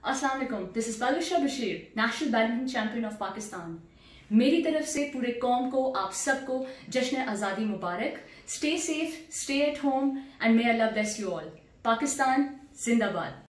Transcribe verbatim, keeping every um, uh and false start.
अस्सलाम वालेकुम, this is Balisha Bashir, national badminton champion of Pakistan. मेरी तरफ से पूरे कौम को, आप सबको जश्न आज़ादी मुबारक। Stay safe, stay at home and may Allah bless you all. Pakistan जिंदाबाद।